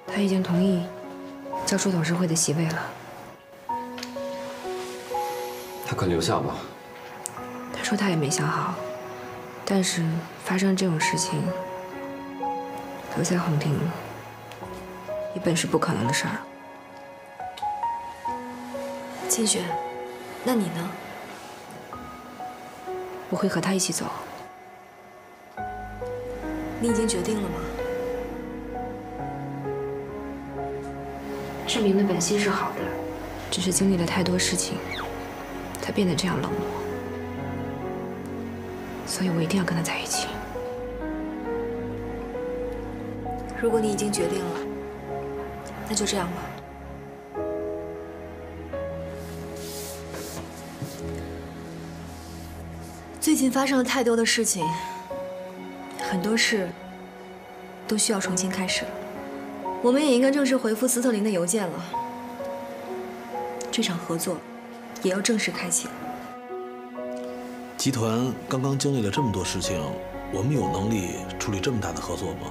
他已经同意交出董事会的席位了。 他肯留下吗？ 他说他也没想好，但是发生这种事情，留在红亭也本是不可能的事儿。 清雪，那你呢？ 我会和他一起走。 你已经决定了吗？ 志明的本心是好的，只是经历了太多事情，他变得这样冷漠，所以我一定要跟他在一起。 如果你已经决定了，那就这样吧。最近发生了太多的事情，很多事都需要重新开始了。我们也应该正式回复斯特林的邮件了。这场合作也要正式开启了。 集团刚刚经历了这么多事情，我们有能力处理这么大的合作吗？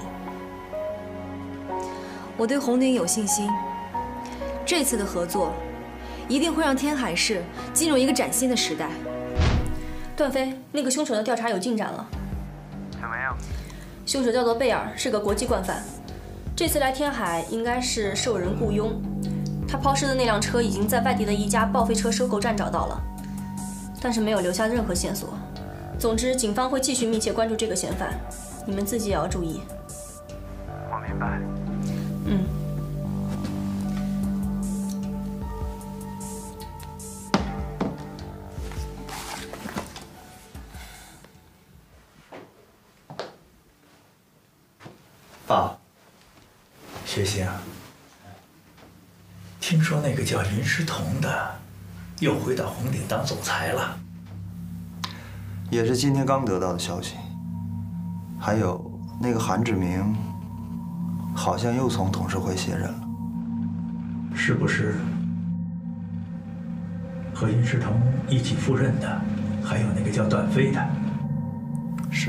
我对红鼎有信心，这次的合作一定会让天海市进入一个崭新的时代。 段飞，那个凶手的调查有进展了。 怎么样？ 凶手叫做贝尔，是个国际惯犯。这次来天海应该是受人雇佣。他抛尸的那辆车已经在外地的一家报废车收购站找到了，但是没有留下任何线索。总之，警方会继续密切关注这个嫌犯，你们自己也要注意。 我明白。 嗯。 爸， 学星，听说那个叫林诗彤的，又回到红鼎当总裁了。 也是今天刚得到的消息。还有那个韩志明，好像又从董事会卸任了。 是不是和林诗彤一起赴任的，还有那个叫段飞的？ 是。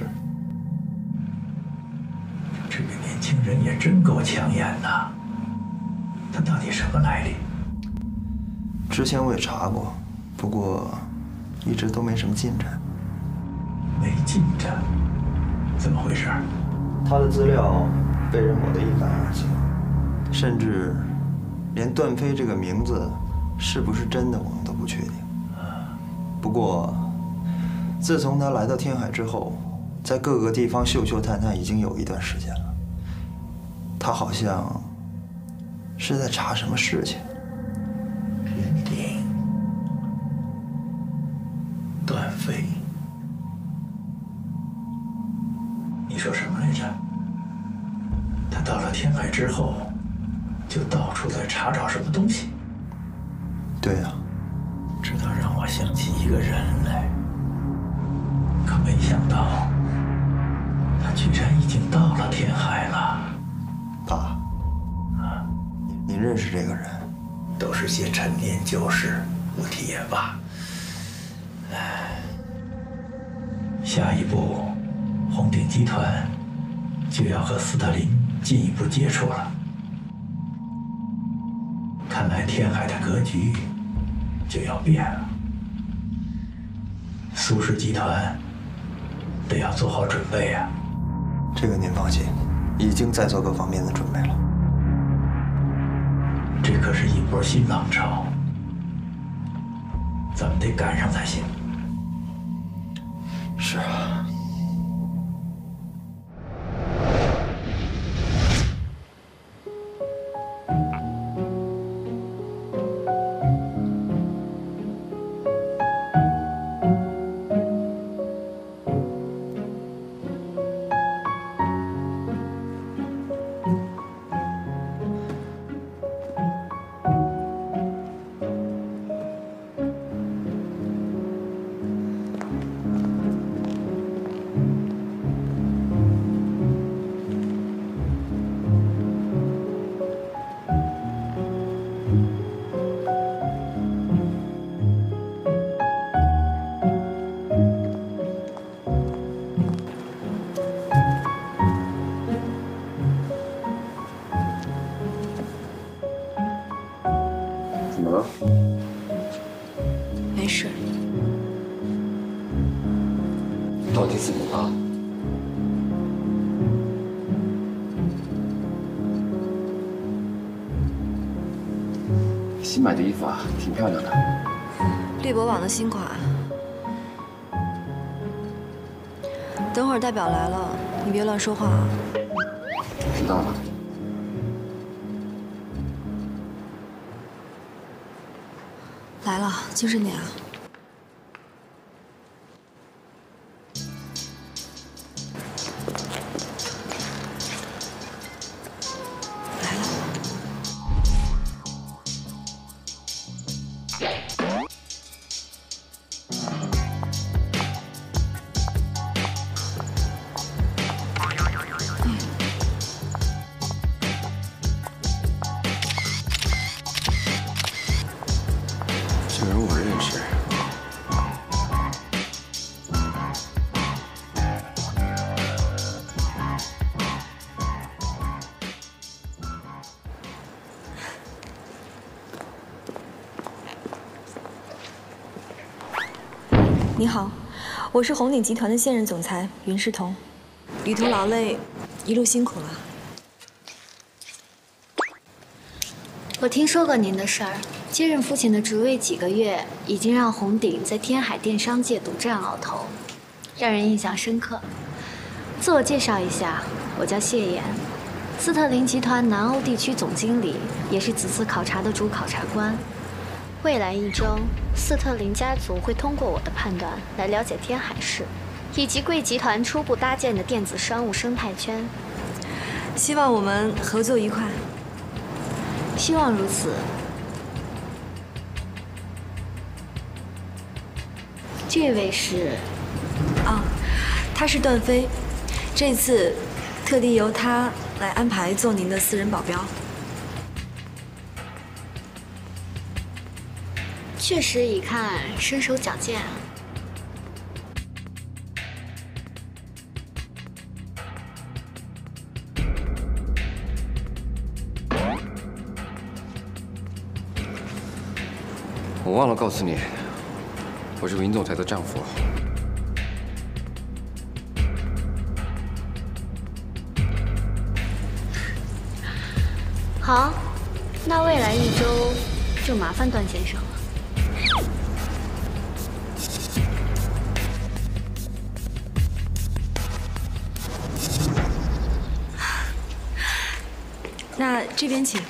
这个年轻人也真够抢眼呐！他到底什么来历？ 之前我也查过，不过一直都没什么进展。 没进展？怎么回事？ 他的资料被人抹得一干二净，甚至连段飞这个名字是不是真的我们都不确定。不过，自从他来到天海之后，在各个地方嗅嗅探探已经有一段时间了。他好像是在查什么事情。 人鼎、段飞，你说什么来着？他到了天海之后，就到处在查找什么东西。 对呀， 这倒让我想起一个人来，可没想到他居然已经到了天海了。 爸，您认识这个人？ 都是些陈年旧事，不提也罢。唉，下一步，红鼎集团就要和斯特林进一步接触了。看来天海的格局就要变了。苏氏集团得要做好准备啊。 这个您放心，已经在做各方面的准备了。 这可是一波新浪潮，咱们得赶上才行。 是啊。 么了？ 没事。 到底怎么了？新买的衣服啊，挺漂亮的。 绿博网的新款。等会儿代表来了，你别乱说话啊。 知道了。 来了，就是你啊。来了。 这人我认识。 你好，我是红鼎集团的现任总裁云世彤。旅途劳累，一路辛苦了。 我听说过您的事儿，接任父亲的职位几个月，已经让红鼎在天海电商界独占鳌头，让人印象深刻。自我介绍一下，我叫谢岩，斯特林集团南欧地区总经理，也是此次考察的主考察官。未来1周，斯特林家族会通过我的判断来了解天海市，以及贵集团初步搭建的电子商务生态圈。 希望我们合作愉快。 希望如此。这位是？ 啊，他是段飞，这次特地由他来安排做您的私人保镖。 确实一看身手矫健啊。 我忘了告诉你，我是云总裁的丈夫。 好，那未来1周就麻烦段先生了。 那这边请。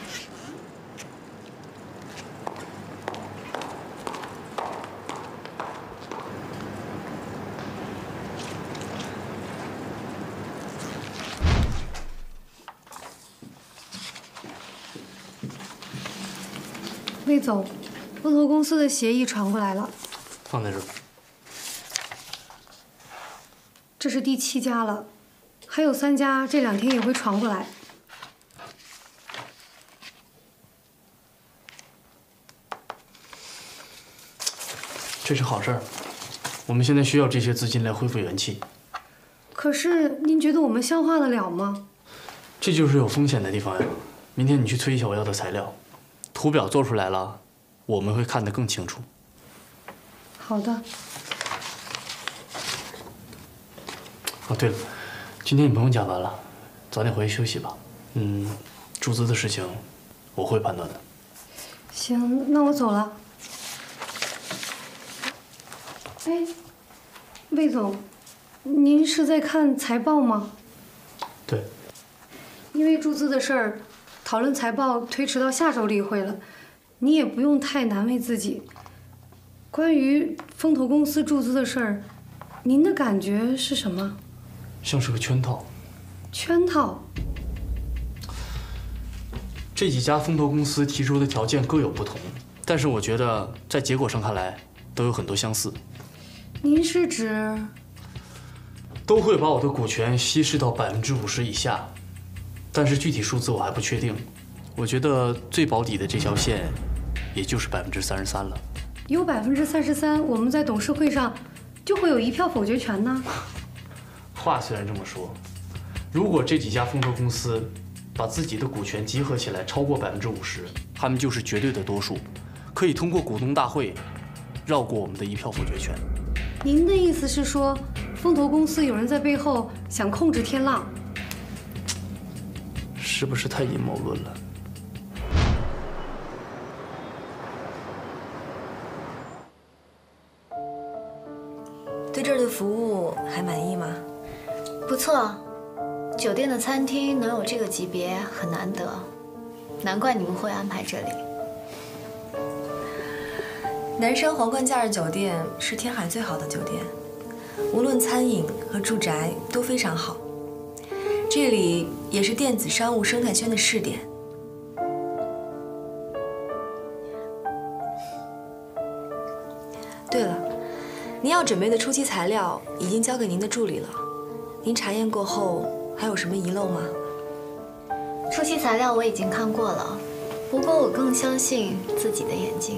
魏总，富投公司的协议传过来了， 放在这儿。 这是第7家了，还有3家这2天也会传过来。 这是好事儿，我们现在需要这些资金来恢复元气。 可是您觉得我们消化得了吗？ 这就是有风险的地方呀。明天你去催一下我要的材料，图表做出来了，我们会看得更清楚。 好的。 哦，对了，今天你不用加班了，早点回去休息吧。注资的事情我会判断的。 行，那我走了。哎，魏总，您是在看财报吗？ 对。 因为注资的事儿，讨论财报推迟到下周例会了，你也不用太难为自己。关于风投公司注资的事儿，您的感觉是什么？ 像是个圈套。 圈套？ 这几家风投公司提出的条件各有不同，但是我觉得在结果上看来都有很多相似。 您是指？ 都会把我的股权稀释到50%以下，但是具体数字我还不确定。我觉得最保底的这条线，也就是33%了。 有33%，我们在董事会上就会有1票否决权呢。 话虽然这么说，如果这几家风投公司把自己的股权集合起来超过50%，他们就是绝对的多数， 可以通过股东大会绕过我们的一票否决权。 您的意思是说，风投公司有人在背后想控制天浪？ 是不是太阴谋论了？ 对这儿的服务还满意吗？ 不错，酒店的餐厅能有这个级别很难得，难怪你们会安排这里。 南山皇冠假日酒店是天海最好的酒店，无论餐饮和住宅都非常好。这里也是电子商务生态圈的试点。对了，您要准备的初期材料已经交给您的助理了，您查验过后还有什么遗漏吗？ 初期材料我已经看过了，不过我更相信自己的眼睛。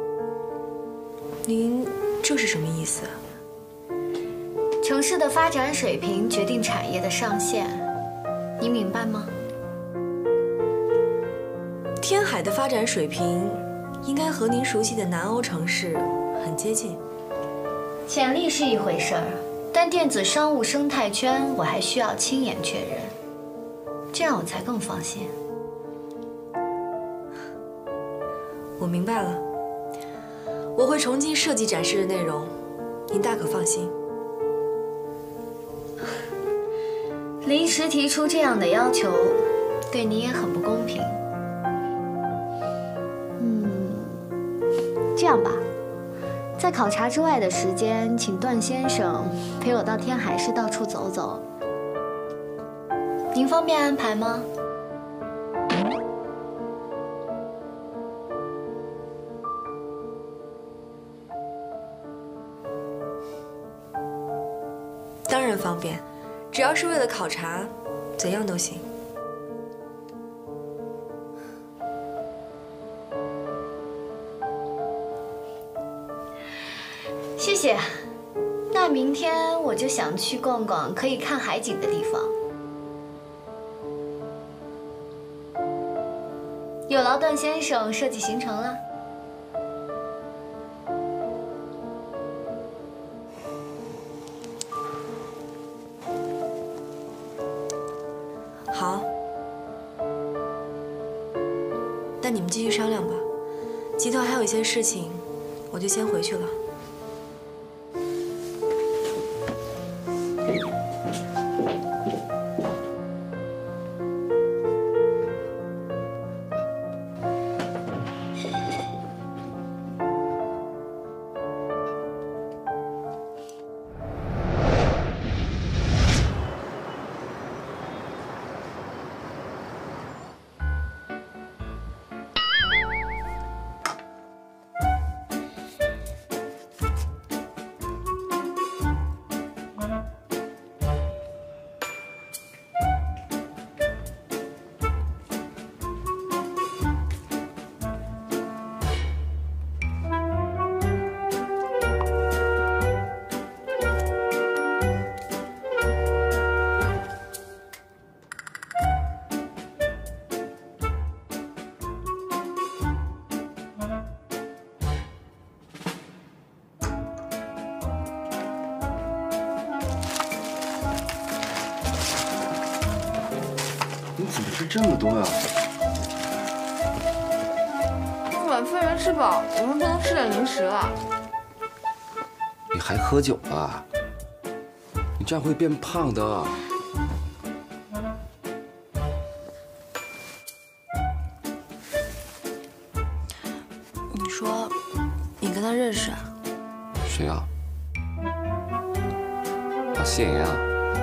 您这是什么意思？ 城市的发展水平决定产业的上限，你明白吗？ 天海的发展水平应该和您熟悉的南欧城市很接近。 潜力是一回事儿，但电子商务生态圈我还需要亲眼确认，这样我才更放心。 我明白了，我会重新设计展示的内容，您大可放心。 临时提出这样的要求，对你也很不公平。这样吧，在考察之外的时间，请段先生陪我到天海市到处走走。您方便安排吗？ 当然方便，只要是为了考察，怎样都行。 谢谢。那明天我就想去逛逛可以看海景的地方。有劳段先生设计行程了。 好，那你们继续商量吧。集团还有一些事情，我就先回去了。 怎么吃这么多呀？ 晚饭没吃饱，我们不能吃点零食了。 你还喝酒啊？你这样会变胖的。 你说，你跟他认识啊？ 谁啊？啊，谢莹啊。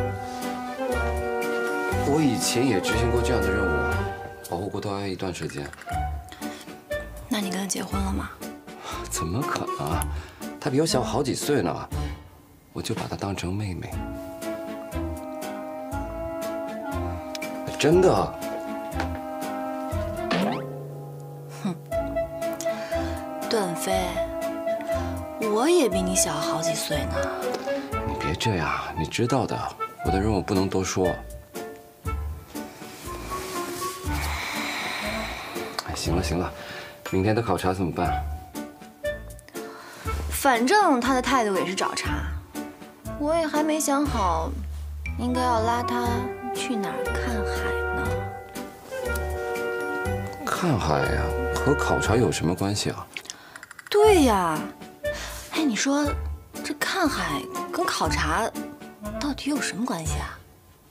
我以前也执行过这样的任务，保护过他一段时间。 那你跟他结婚了吗？ 怎么可能啊？他比我小好几岁呢，我就把她当成妹妹。真的。 哼，段飞，我也比你小好几岁呢。 你别这样，你知道的，我的任务不能多说。哎，行了行了，明天的考察怎么办？ 反正他的态度也是找茬，我也还没想好，应该要拉他去哪儿看海呢？ 看海呀，和考察有什么关系啊？ 对呀，哎，你说这看海跟考察到底有什么关系啊？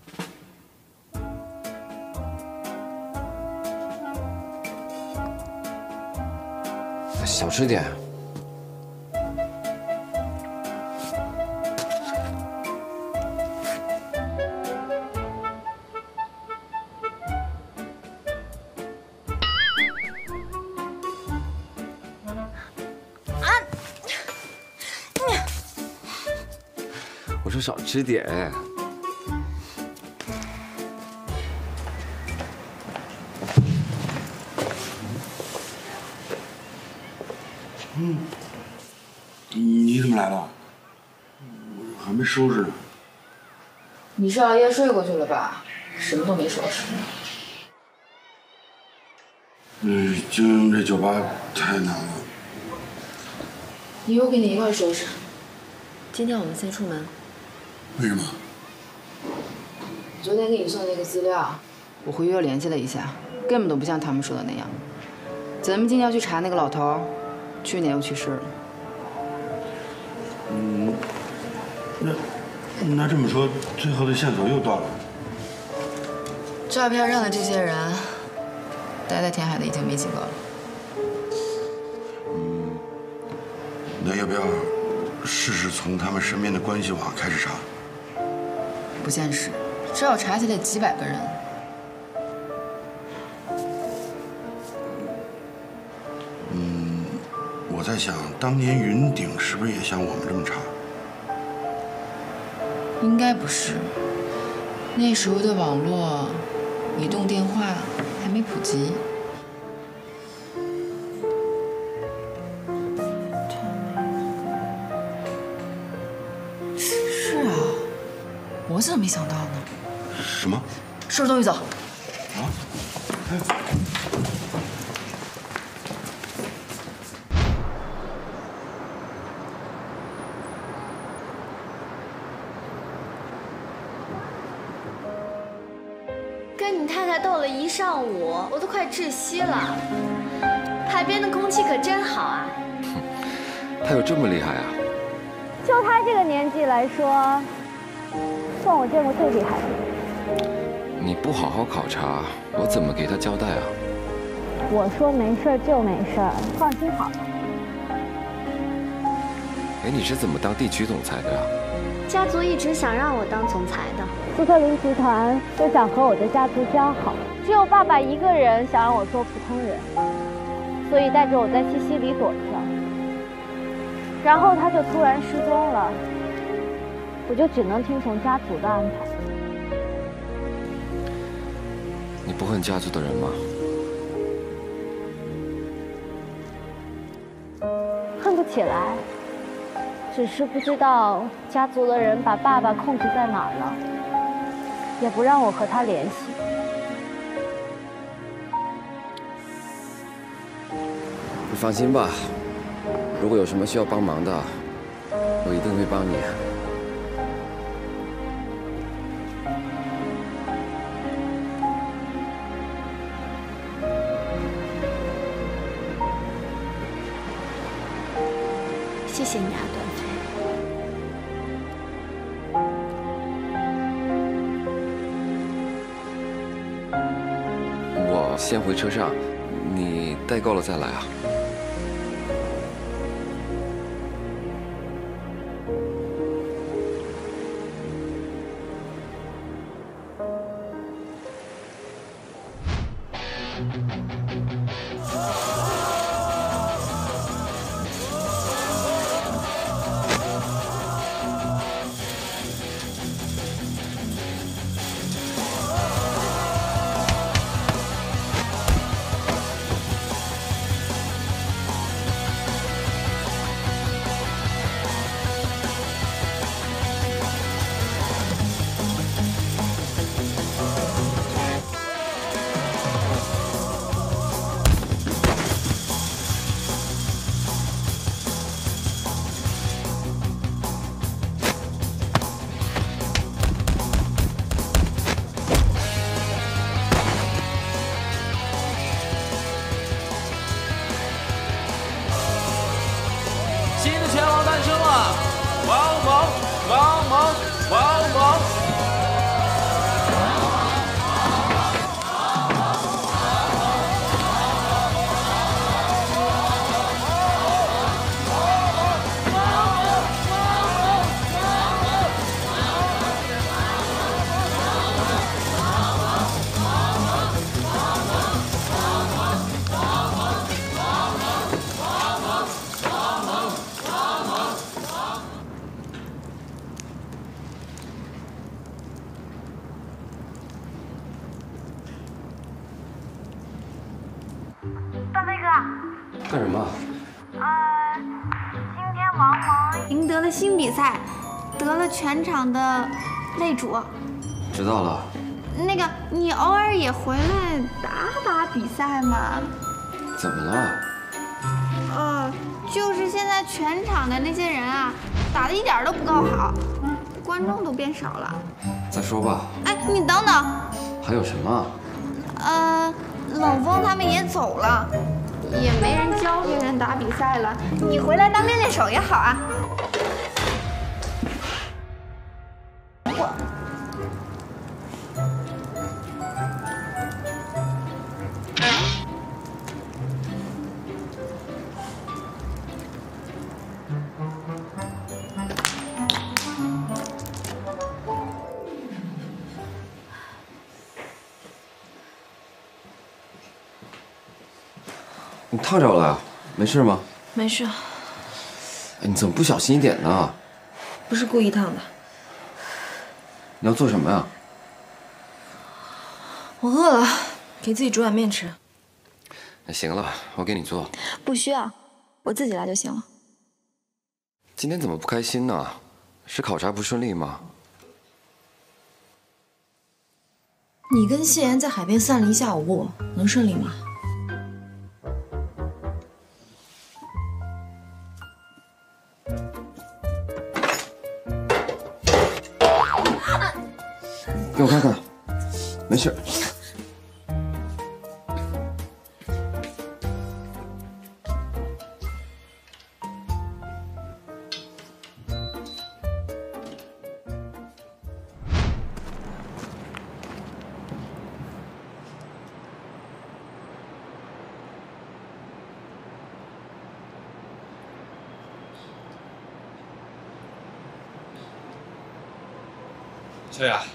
少吃点。我说少吃点。 你怎么来了？我还没收拾呢。 你是熬夜睡过去了吧？什么都没收拾。 经营这酒吧太难了。 以后跟你一块收拾。 今天我们先出门。 为什么？ 昨天给你送的那个资料，我回去又联系了一下，根本都不像他们说的那样。咱们今天要去查那个老头，去年又去世了。 那这么说，最后的线索又断了。 照片上的这些人，待在天海的已经没几个了。 那要不要试试从他们身边的关系网开始查？ 不现实，这要查起来几百个人。 我在想，当年云顶是不是也像我们这么查？ 应该不是，那时候的网络、移动电话还没普及。是啊，我怎么没想到呢？ 什么？ 收拾东西走。 啊？哎。 跟你太太斗了一上午，我都快窒息了。海边的空气可真好啊！ 他有这么厉害啊？ 就他这个年纪来说，算我见过最厉害的。 你不好好考察，我怎么给他交代啊？ 我说没事就没事，放心好了。 哎，你是怎么当地区总裁的呀？ 家族一直想让我当总裁的，斯特林集团就想和我的家族交好，只有爸爸一个人想让我做普通人，所以带着我在西西里躲着。然后他就突然失踪了，我就只能听从家族的安排。 你不恨家族的人吗？ 恨不起来，只是不知道家族的人把爸爸控制在哪儿了，也不让我和他联系。 你放心吧，如果有什么需要帮忙的，我一定会帮你。 谢谢你啊，段飞。 我先回车上，你带够了再来啊。 干什么？ 今天王萌赢得了新比赛，得了全场的擂主。 知道了。 那个，你偶尔也回来打比赛嘛？ 怎么了？ 就是现在全场的那些人啊，打得一点都不够好，观众都变少了。 再说吧。 哎，你等等。 还有什么？ 冷风他们也走了，也没人教别人打比赛了。你回来当练练手也好啊。 你烫着了呀？没事吗？ 没事。 哎，你怎么不小心一点呢？ 不是故意烫的。 你要做什么呀？ 我饿了，给自己煮碗面吃。 那行了，我给你做。 不需要，我自己来就行了。 今天怎么不开心呢？是考察不顺利吗？ 你跟谢妍在海边散了一下午步，能顺利吗？ 给我看看，没事。 小雅。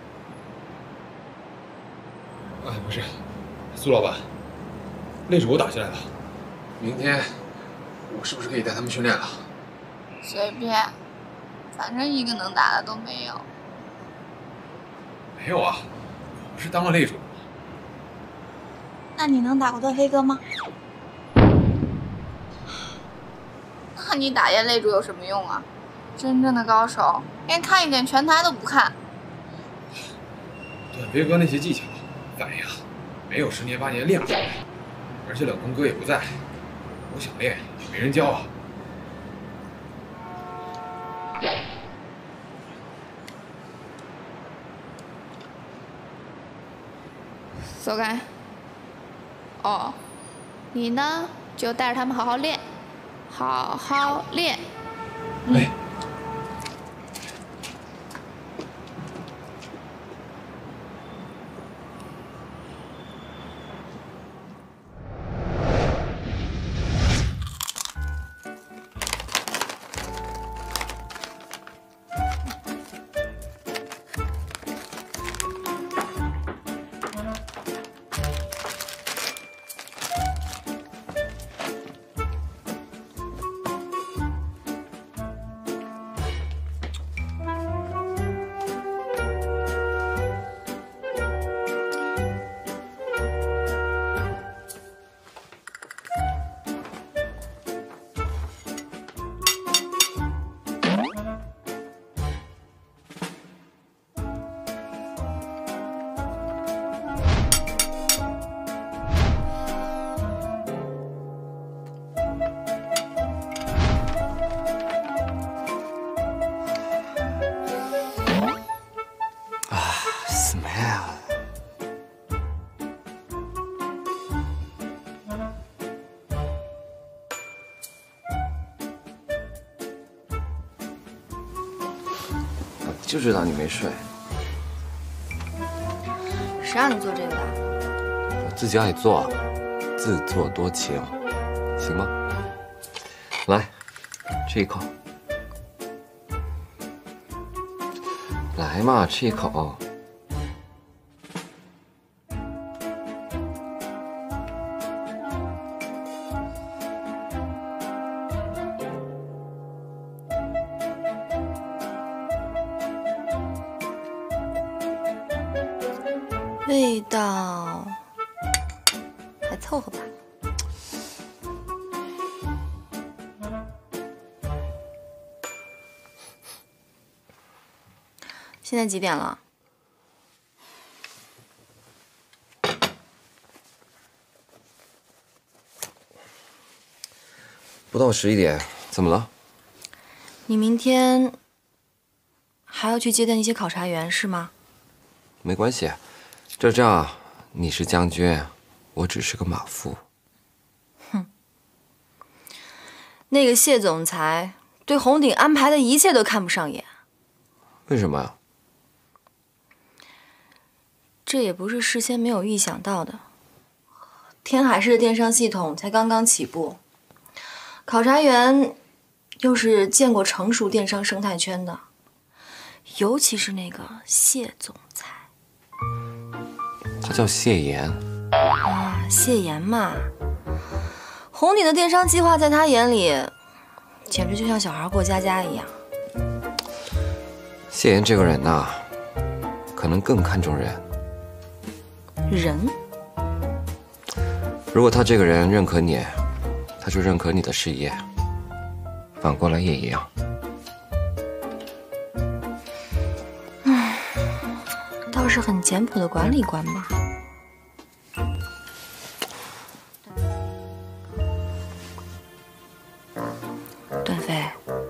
哎，不是，苏老板，擂主我打下来了，明天我是不是可以带他们训练了？ 随便，反正一个能打的都没有。 没有啊，我不是当了擂主。 那你能打过段飞哥吗？那你打赢擂主有什么用啊？真正的高手连看一点拳台都不看。 段飞哥那些技巧。反应没有10年8年练不出来，而且冷风哥也不在，我想练也没人教啊。 走开。哦，你呢就带着他们好好练，好好练。 哎。 就知道你没睡。 谁让你做这个的？ 我自己爱做，自作多情，行吗？来，吃一口。来嘛，吃一口。 味道还凑合吧。 现在几点了？ 不到11点，怎么了？ 你明天还要去接待那些考察员是吗？ 没关系，这仗你是将军，我只是个马夫。 哼，那个谢总裁对红鼎安排的一切都看不上眼。 为什么呀？ 这也不是事先没有预想到的。天海市的电商系统才刚刚起步，考察员又是见过成熟电商生态圈的，尤其是那个谢总裁。 他叫谢岩。 啊，谢岩嘛，红鼎的电商计划在他眼里，简直就像小孩过家家一样。 谢岩这个人呐，可能更看重人。 人？ 如果他这个人认可你，他就认可你的事业，反过来也一样。 倒是很简朴的管理官嘛。段飞，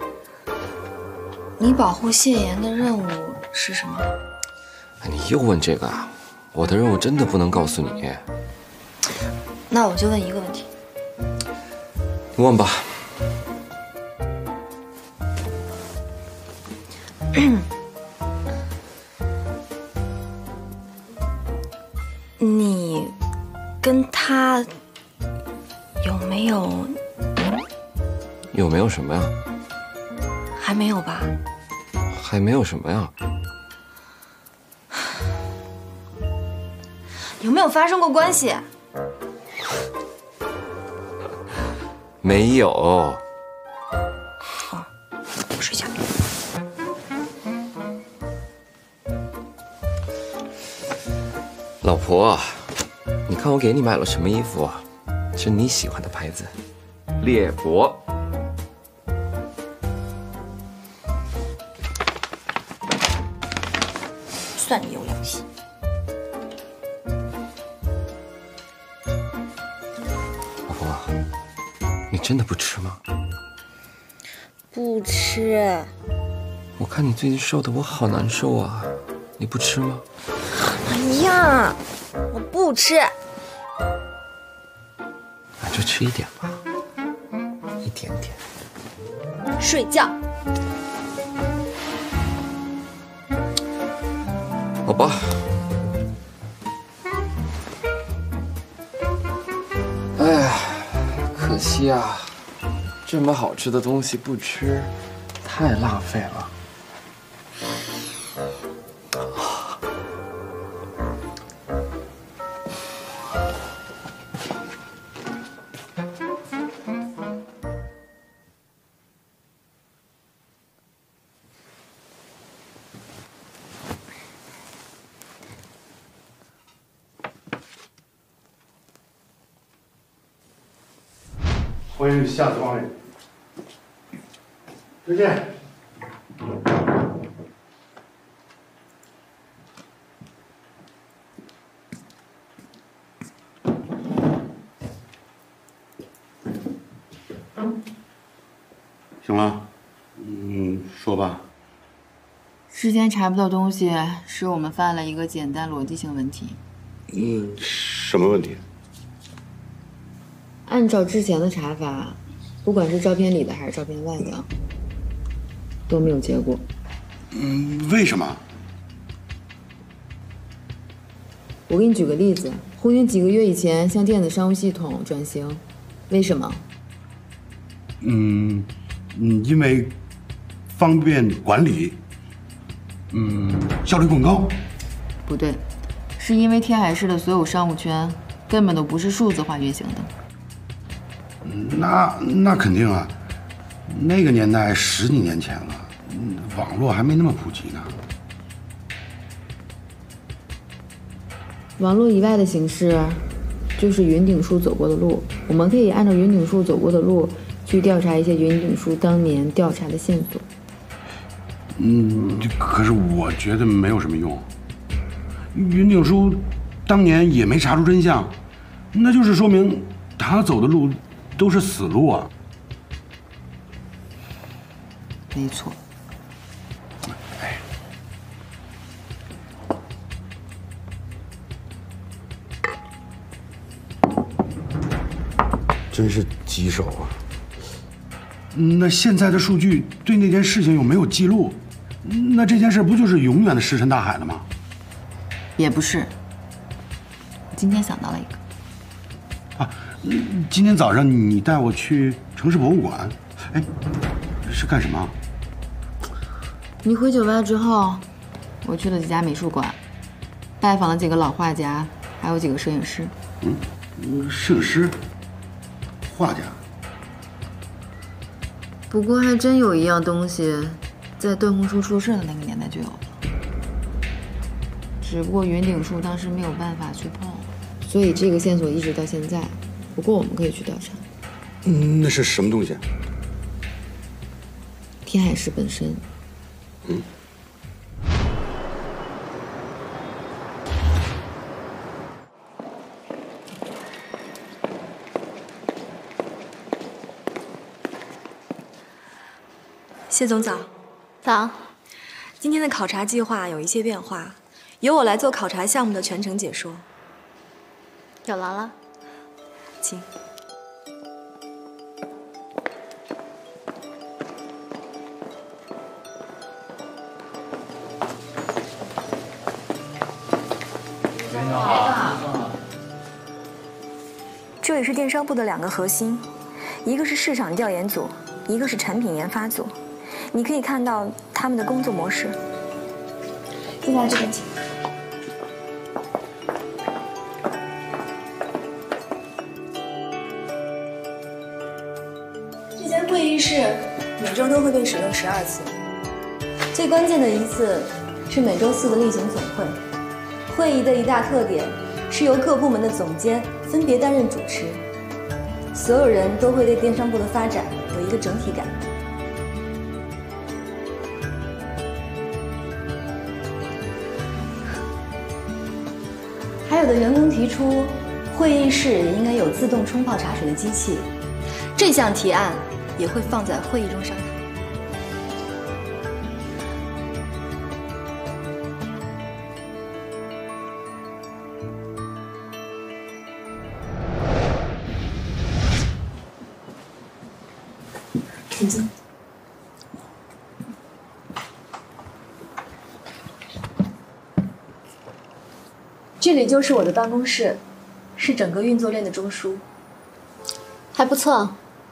你保护谢岩的任务是什么？ 你又问这个啊？我的任务真的不能告诉你。 那我就问一个问题。 你问吧。 你跟他有没有？ 有没有什么呀？ 还没有吧？ 还没有什么呀？ 有没有发生过关系？ 没有。 哦，睡觉。 老婆，你看我给你买了什么衣服？是你喜欢的牌子，猎博。 算你有良心。 老婆，你真的不吃吗？ 不吃。 我看你最近瘦的，我好难受啊！你不吃吗？ 哎呀，我不吃。 那就吃一点吧，一点点。 睡觉。 好吧。哎呀，可惜啊，这么好吃的东西不吃，太浪费了。 欢迎下次光临，再见。 行了，说吧。 事先查不到东西，是我们犯了一个简单逻辑性问题。 什么问题？ 按照之前的查法，不管是照片里的还是照片外的，都没有结果。 为什么？ 我给你举个例子，红鼎几个月以前向电子商务系统转型，为什么？ 因为方便管理，效率更高。 不对，是因为天海市的所有商务圈根本都不是数字化运行的。 那肯定啊，那个年代10几年前了，网络还没那么普及呢。 网络以外的形式，就是云顶书走过的路。我们可以按照云顶书走过的路，去调查一些云顶书当年调查的线索。 可是我觉得没有什么用。云鼎书当年也没查出真相，那就是说明他走的路都是死路啊。 没错。 哎， 真是棘手啊！ 那现在的数据对那件事情又没有记录，那这件事不就是永远的石沉大海了吗？ 也不是。今天想到了一个。 今天早上你带我去城市博物馆，哎，是干什么？ 你回酒吧之后，我去了几家美术馆，拜访了几个老画家，还有几个摄影师。 摄影师、画家。 不过还真有一样东西，在段宏书出事的那个年代就有了，只不过云鼎书当时没有办法去碰，所以这个线索一直到现在。不过我们可以去调查。 那是什么东西？ 天海市本身。 谢总早。 早。 今天的考察计划有一些变化，由我来做考察项目的全程解说。 有劳了。 请。这里是电商部的2个核心，一个是市场调研组，一个是产品研发组。你可以看到他们的工作模式。进来这边请。这间会议室每周都会被使用12次，最关键的一次是每周4的例行总会。会议的一大特点是由各部门的总监分别担任主持，所有人都会对电商部的发展有一个整体感。还有的员工提出，会议室也应该有自动冲泡茶水的机器，这项提案也会放在会议中商讨。请进。这里就是我的办公室，是整个运作链的中枢。 还不错。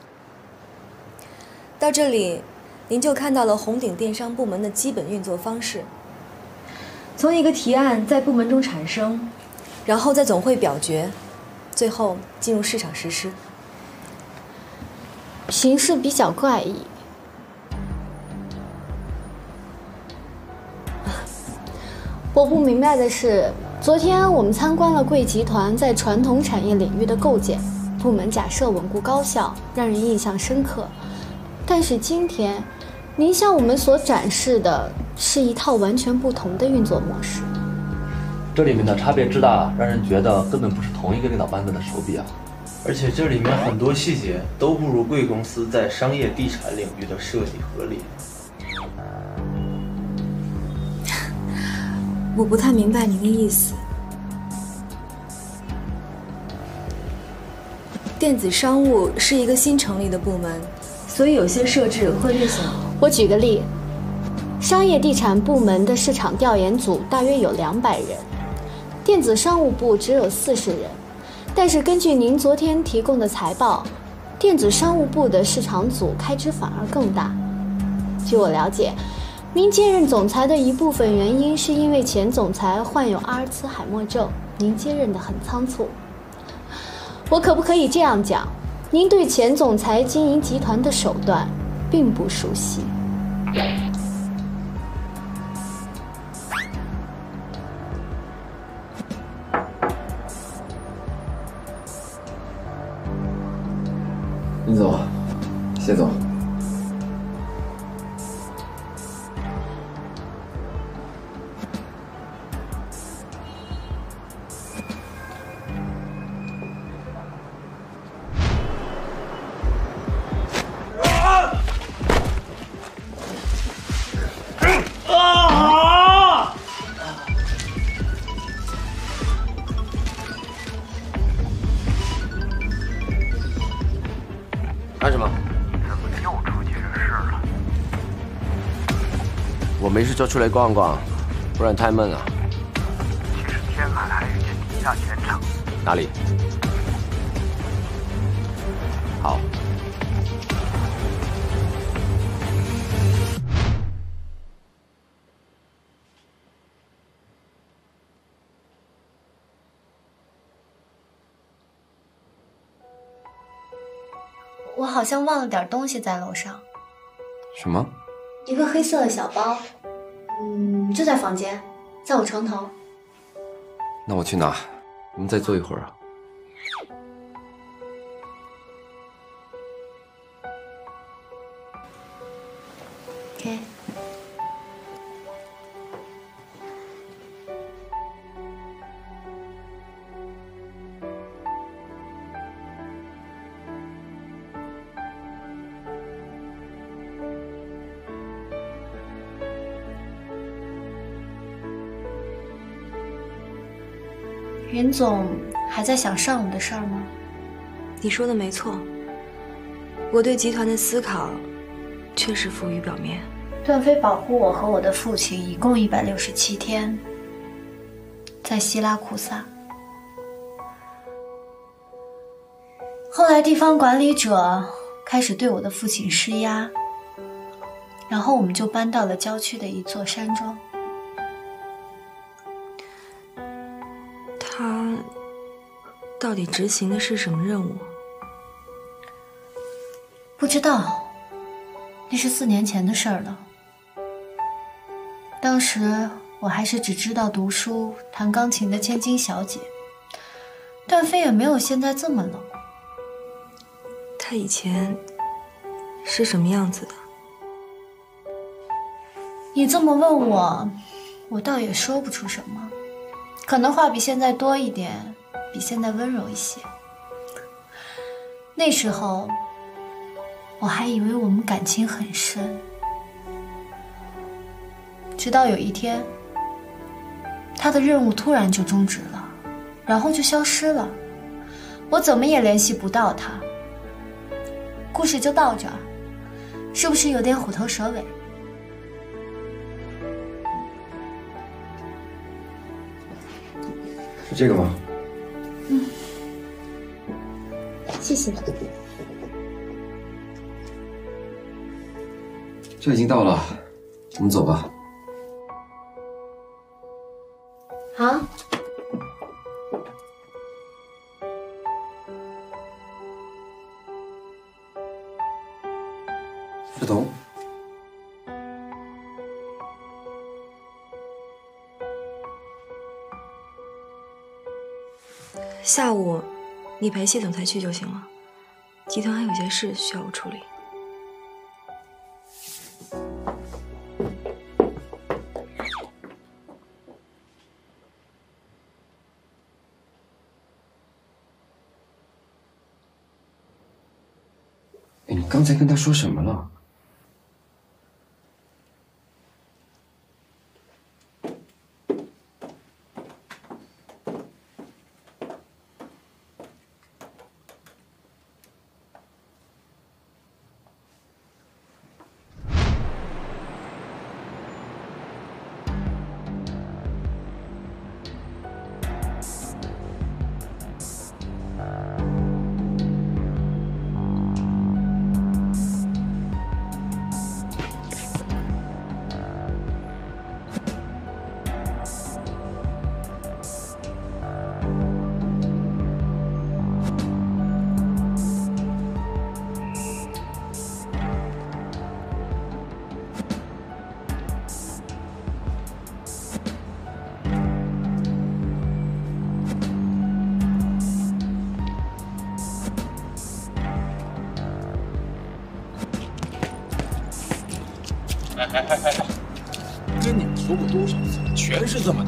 到这里，您就看到了红鼎电商部门的基本运作方式。从一个提案在部门中产生，然后在总会表决，最后进入市场实施。 形式比较怪异。我不明白的是，昨天我们参观了贵集团在传统产业领域的构建，部门假设稳固高效，让人印象深刻。但是今天，您向我们所展示的是一套完全不同的运作模式。 这里面的差别之大，让人觉得根本不是同一个领导班子的手笔啊！ 而且这里面很多细节都不如贵公司在商业地产领域的设计合理。 我不太明白您的意思。电子商务是一个新成立的部门，所以有些设置会略显。 我举个例，商业地产部门的市场调研组大约有200人，电子商务部只有40人。但是根据您昨天提供的财报，电子商务部的市场组开支反而更大。据我了解，您接任总裁的一部分原因是因为前总裁患有阿尔茨海默症，您接任得很仓促。我可不可以这样讲，您对前总裁经营集团的手段并不熟悉？ 林总，谢总。 干什么？ 怎么又出急人事了？ 我没事就出来逛逛，不然太闷了。 其实天海还有一间地下钱厂。 哪里？好。 我好像忘了点东西在楼上。 什么？ 一个黑色的小包，就在房间，在我床头。 那我去拿，我们再坐一会儿啊。 OK。任总还在想上午的事儿吗？ 你说的没错，我对集团的思考确实浮于表面。 段飞保护我和我的父亲一共167天，在希拉库萨。后来地方管理者开始对我的父亲施压，然后我们就搬到了郊区的一座山庄。 他到底执行的是什么任务？ 不知道，那是4年前的事儿了。当时我还是只知道读书、弹钢琴的千金小姐，段飞也没有现在这么冷。 他以前是什么样子的？ 你这么问我，我倒也说不出什么。可能话比现在多一点，比现在温柔一些。那时候，我还以为我们感情很深，直到有一天，他的任务突然就终止了，然后就消失了，我怎么也联系不到他。故事就到这儿，是不是有点虎头蛇尾？ 是这个吗？ 谢谢。 这已经到了，我们走吧。 好。 志彤， 下午你陪谢总裁去就行了，集团还有些事需要我处理。 哎，你刚才跟他说什么了？ 哎，跟你们说过多少次了，全是这么的。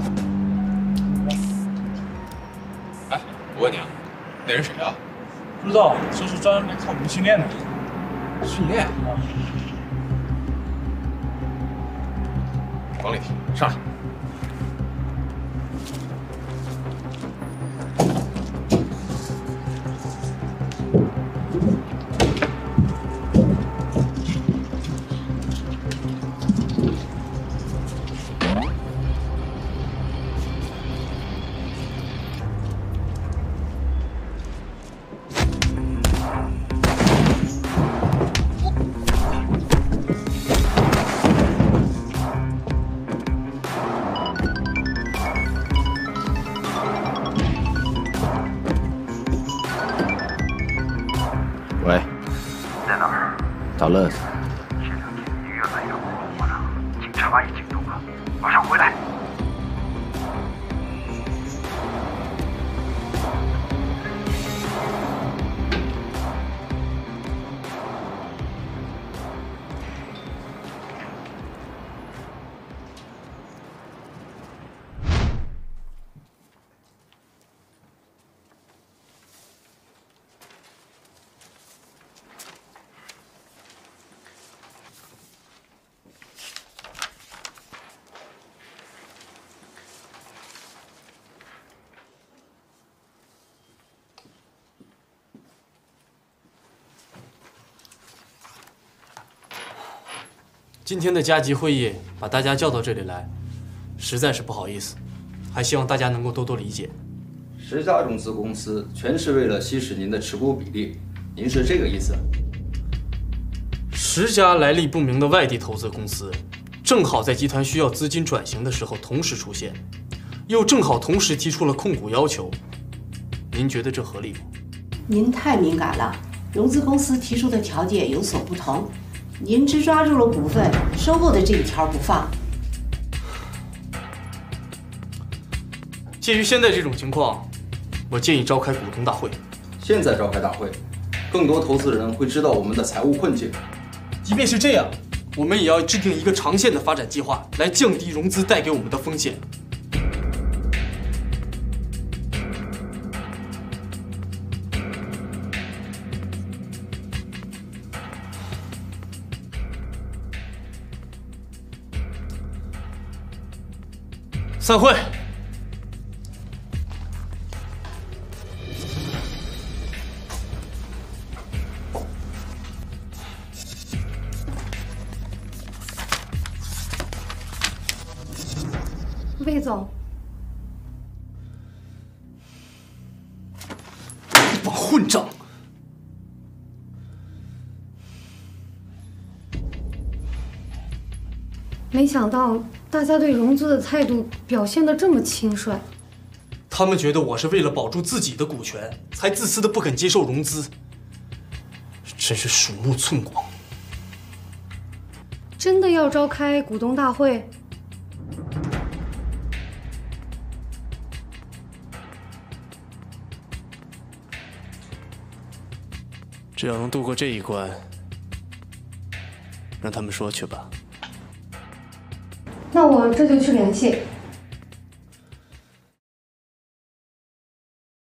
哎，我问你啊，那人谁啊？ 不知道，说是专门来看我们训练的。 训练？王丽，上来。 讨论。 现场紧急约本有火场，警察已经动了，马上回来。 今天的加急会议把大家叫到这里来，实在是不好意思，还希望大家能够多多理解。 10家融资公司全是为了稀释您的持股比例，您是这个意思 ？10家来历不明的外地投资公司，正好在集团需要资金转型的时候同时出现，又正好同时提出了控股要求，您觉得这合理吗？ 您太敏感了，融资公司提出的条件有所不同。 您只抓住了股份收购的这一条不放。 鉴于现在这种情况，我建议召开股东大会。 现在召开大会，更多投资人会知道我们的财务困境。 即便是这样，我们也要制定一个长线的发展计划，来降低融资带给我们的风险。 散会。 魏总， 一帮混账！ 没想到大家对融资的态度表现得这么轻率。 他们觉得我是为了保住自己的股权，才自私的不肯接受融资，真是鼠目寸光。 真的要召开股东大会？ 只要能度过这一关，让他们说去吧。 那我这就去联系。